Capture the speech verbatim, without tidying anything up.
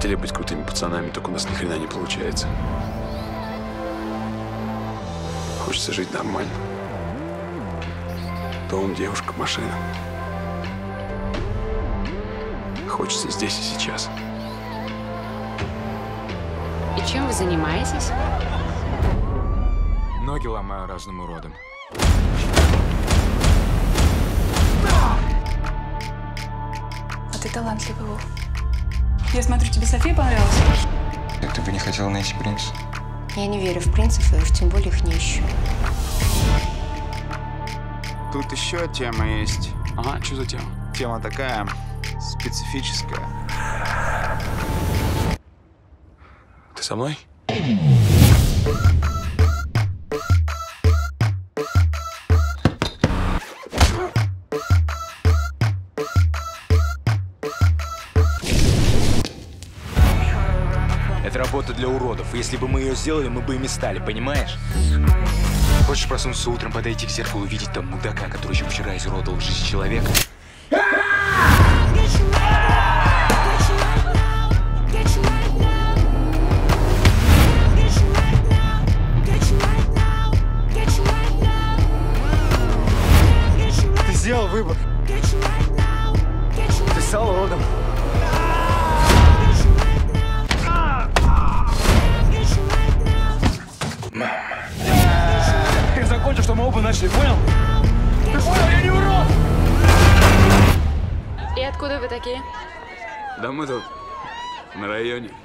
хотели быть крутыми пацанами, так у нас ни хрена не получается. Хочется жить нормально. Дом, девушка, машина. Хочется здесь и сейчас. И чем вы занимаетесь? Ноги ломаю разным уродом. А ты талантливый, Вов. Я смотрю, тебе София понравилась. Так ты бы не хотела найти принца? Я не верю в принцев, и уж тем более их не ищу. Тут еще тема есть. Ага, что за тема? Тема такая специфическая. Ты со мной? Это работа для уродов. И если бы мы ее сделали, мы бы ими стали, понимаешь? Хочешь проснуться утром, подойти к зеркалу, увидеть там мудака, который еще вчера изуродовал жизнь человека? Ты сделал выбор. Ты стал уродом. Ты закончил, что мы оба начали, понял? Ты понял, я не урод! И откуда вы такие? Да мы тут на районе.